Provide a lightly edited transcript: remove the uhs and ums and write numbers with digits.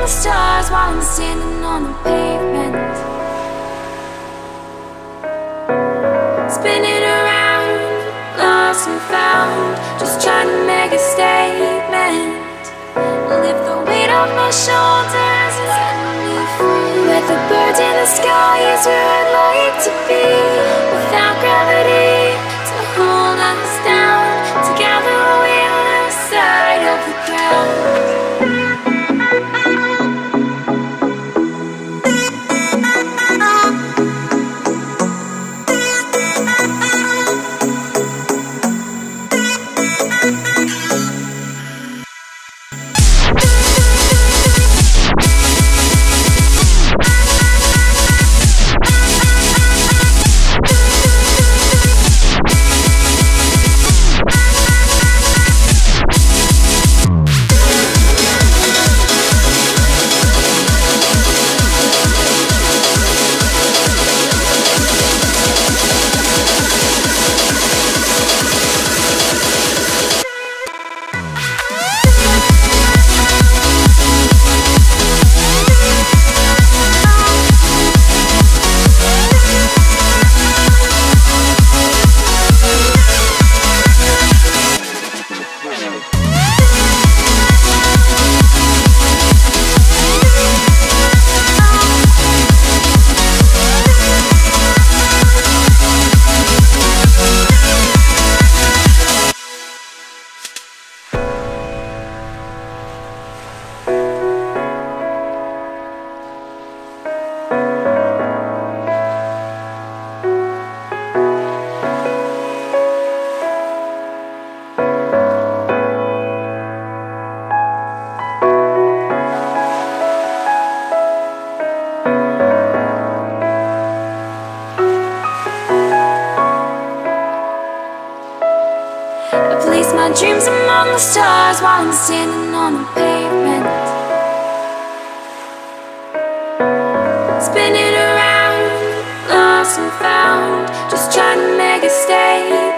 the stars while I'm standing on the pavement, spinning around, lost and found, just trying to make a statement. Lift the weight off my shoulders and set me free. Let the birds in the sky is where I'd like to be, without gravity to hold us down. Together we'll lose sight of the ground. I place my dreams among the stars while I'm standing on the pavement, spinning around, lost and found, just trying to make a statement.